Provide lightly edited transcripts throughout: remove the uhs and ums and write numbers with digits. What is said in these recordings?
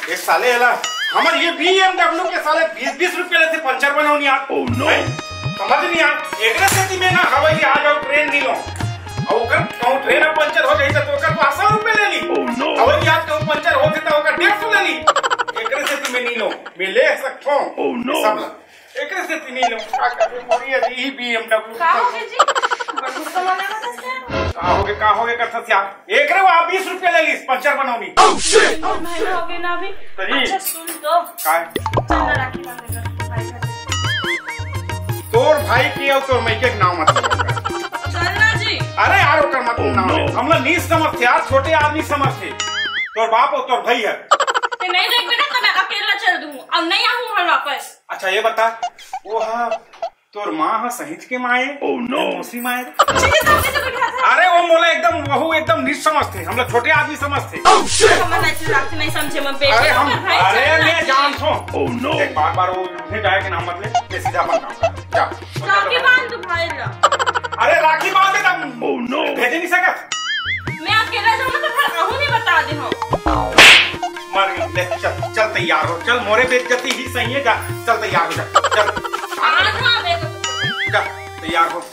एक साले हला हमारे ये BMW के साले 20-20 रुपए लेते पंचर बनाओ यार। समझ नहीं यार एक स्थिति में ना हवाई आ जाओ ट्रेन नहीं लो और ओकर कहूं ट्रेन पंचर हो जाई तो ओकर 500 रुपए ले ली। हवाई जहाज कहूं पंचर होते तो ओकर 150 ले ली। एक स्थिति में नहीं लो मैं ले सकता हूं सब एक स्थिति नहीं लो का करे मोरी यही BMW का हो गए जी बड़ू सामान है का होगे करता यार एक रे वहां 20 रुपए ले ली पंचर बनाओनी। महंगा हो गया ना अभी। अच्छा सुन तो काय चल राखी बांधे कर भाई का तोर भाई की और तोर मैं के नाम मत चलना जी। अरे यार ओकर मत नाम हम लोग नहीं समझते यार छोटे आदमी समझते तोर बाप और तोर भाई है ते नहीं देख बेटा तो मैं अकेला चल दूं अब नहीं आऊं हम वापस। अच्छा ये बता वो हां तोर माँ है सहित के माए मौसी माए अरे वो मोला एकदम वहू एकदम नहीं समझते हम लोग छोटे आदमी समझते। नहीं समझे अरे हम अरे मैं जान छो एक बार वो उठे जाए के नाम मतलब के सीधा अपन काम कर जा राखी बांध दो भाई ला। अरे राखी बांध दे तुम भेज नहीं सकत मैं अकेला जाऊं तो फिर आहू नहीं बता दे हम मर ले चल तैयार हो चल मोरे बेइज्जती ही सही है जा चल तैयार हो जा चल जा तैयार हो।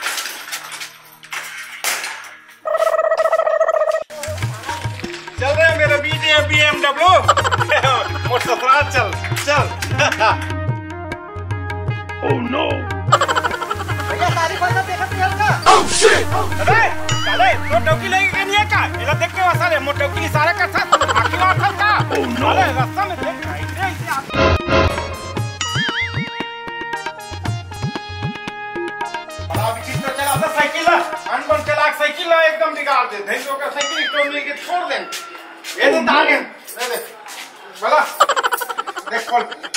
चल रहे मेरे BMW मोर ससुराल चल चल। ओह नो भैया सारी पैसा देखा तेल का। ओह शिट अरे साले तो टोकी लेके के नहीं का इला देख के साले मोर टोकी इशारा कर था आखिर बात का। ओह नो अरे रास्ता में देख साइकिल एकदम बिगाड़ दे नहीं तो का साइकिल स्टोर लेके छोड़ दें ये तो तागे दे बोला देख खोल